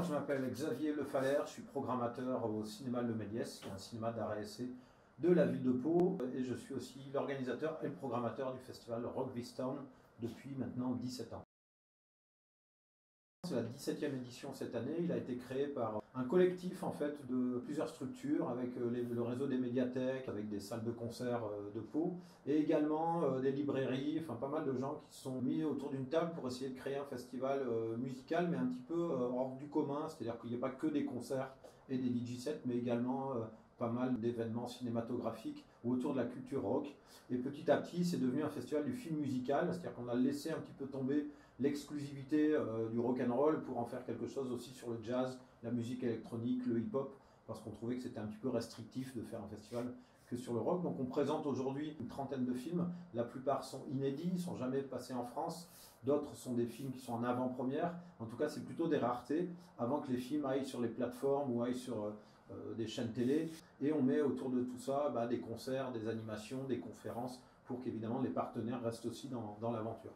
Je m'appelle Xavier Le Faller, je suis programmateur au cinéma Le Méliès, qui est un cinéma d'art et essai de la ville de Pau, et je suis aussi l'organisateur et le programmateur du festival Rock This Town depuis maintenant 17 ans. C'est la 17e édition cette année. Il a été créé par un collectif en fait de plusieurs structures avec le réseau des médiathèques, avec des salles de concert de Pau et également des librairies, enfin pas mal de gens qui se sont mis autour d'une table pour essayer de créer un festival musical mais un petit peu hors du commun, c'est-à-dire qu'il n'y a pas que des concerts et des DJ sets mais également pas mal d'événements cinématographiques autour de la culture rock. Et petit à petit, c'est devenu un festival du film musical, c'est-à-dire qu'on a laissé un petit peu tomber l'exclusivité du rock and roll pour en faire quelque chose aussi sur le jazz, la musique électronique, le hip-hop, parce qu'on trouvait que c'était un petit peu restrictif de faire un festival que sur le rock. Donc on présente aujourd'hui une trentaine de films, la plupart sont inédits, ne sont jamais passés en France, d'autres sont des films qui sont en avant-première, en tout cas c'est plutôt des raretés, avant que les films aillent sur les plateformes ou aillent sur des chaînes télé, et on met autour de tout ça des concerts, des animations, des conférences, pour qu'évidemment les partenaires restent aussi dans l'aventure.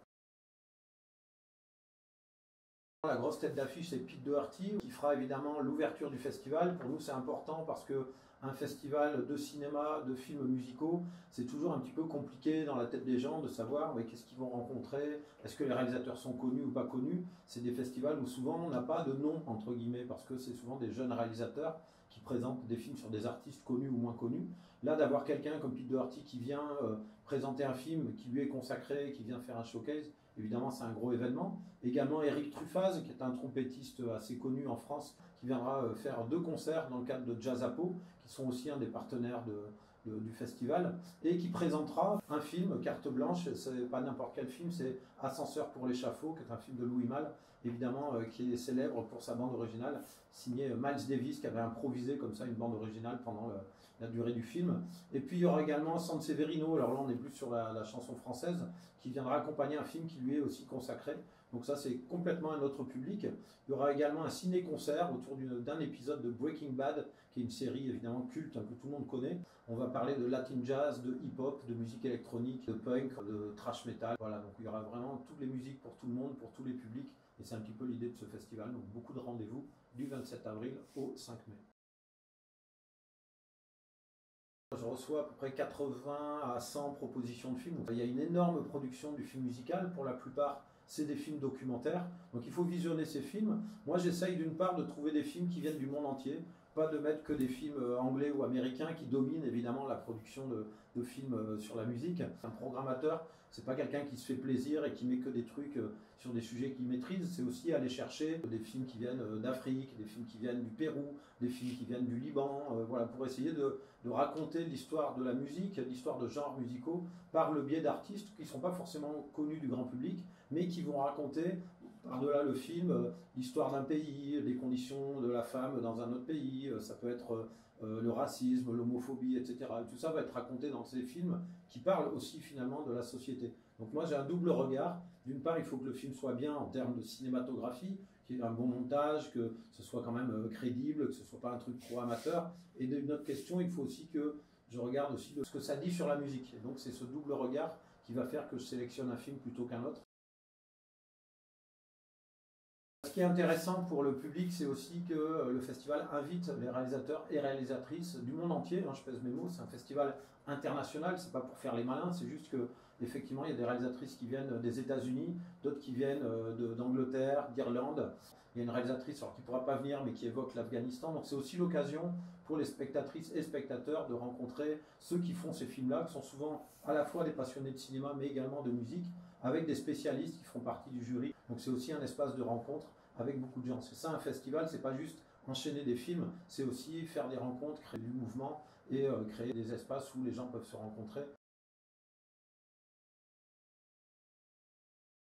La grosse tête d'affiche, c'est Pete Doherty, qui fera évidemment l'ouverture du festival. Pour nous, c'est important parce que un festival de cinéma, de films musicaux, c'est toujours un petit peu compliqué dans la tête des gens de savoir mais qu'est-ce qu'ils vont rencontrer, est-ce que les réalisateurs sont connus ou pas connus. C'est des festivals où souvent on n'a pas de nom, entre guillemets, parce que c'est souvent des jeunes réalisateurs qui présentent des films sur des artistes connus ou moins connus. Là, d'avoir quelqu'un comme Pete Doherty qui vient présenter un film qui lui est consacré, qui vient faire un showcase, évidemment, c'est un gros événement. Également, Eric Truffaz, qui est un trompettiste assez connu en France, qui viendra faire 2 concerts dans le cadre de Jazz à Pau, qui sont aussi un des partenaires du festival, et qui présentera un film, carte blanche, c'est pas n'importe quel film, c'est Ascenseur pour l'échafaud, qui est un film de Louis Malle, évidemment, qui est célèbre pour sa bande originale, signée Miles Davis, qui avait improvisé comme ça une bande originale pendant la durée du film. Et puis il y aura également Sanseverino, alors là on est plus sur la chanson française, qui viendra accompagner un film qui lui est aussi consacré. Donc ça c'est complètement un autre public. Il y aura également un ciné-concert autour d'un épisode de Breaking Bad, qui est une série évidemment culte que tout le monde connaît. On va parler de latin jazz, de hip-hop, de musique électronique, de punk, de thrash metal. Voilà, donc il y aura vraiment toutes les musiques pour tout le monde, pour tous les publics. Et c'est un petit peu l'idée de ce festival. Donc beaucoup de rendez-vous du 27 avril au 5 mai. Je reçois à peu près 80 à 100 propositions de films. Il y a une énorme production du film musical. Pour la plupart, c'est des films documentaires. Donc il faut visionner ces films. Moi, j'essaye d'une part de trouver des films qui viennent du monde entier. Pas de mettre que des films anglais ou américains qui dominent évidemment la production de films sur la musique. Un programmateur, c'est pas quelqu'un qui se fait plaisir et qui met que des trucs sur des sujets qu'il maîtrise. C'est aussi aller chercher des films qui viennent d'Afrique, des films qui viennent du Pérou, des films qui viennent du Liban, voilà, pour essayer de raconter l'histoire de la musique, l'histoire de genres musicaux par le biais d'artistes qui ne sont pas forcément connus du grand public, mais qui vont raconter par-delà le film l'histoire d'un pays, les conditions de la femme dans un autre pays, ça peut être le racisme, l'homophobie, etc. Tout ça va être raconté dans ces films qui parlent aussi finalement de la société. Donc moi j'ai un double regard. D'une part, il faut que le film soit bien en termes de cinématographie, qu'il y ait un bon montage, que ce soit quand même crédible, que ce ne soit pas un truc trop amateur. Et d'une autre question, il faut aussi que je regarde aussi ce que ça dit sur la musique. Et donc c'est ce double regard qui va faire que je sélectionne un film plutôt qu'un autre. Ce qui est intéressant pour le public, c'est aussi que le festival invite les réalisateurs et réalisatrices du monde entier. Je pèse mes mots, c'est un festival international, c'est pas pour faire les malins, c'est juste que effectivement il y a des réalisatrices qui viennent des États-Unis, d'autres qui viennent d'Angleterre, d'Irlande. Il y a une réalisatrice qui ne pourra pas venir mais qui évoque l'Afghanistan. Donc c'est aussi l'occasion pour les spectatrices et spectateurs de rencontrer ceux qui font ces films-là, qui sont souvent à la fois des passionnés de cinéma mais également de musique, avec des spécialistes qui font partie du jury. Donc c'est aussi un espace de rencontre avec beaucoup de gens. C'est ça un festival, c'est pas juste enchaîner des films, c'est aussi faire des rencontres, créer du mouvement et créer des espaces où les gens peuvent se rencontrer.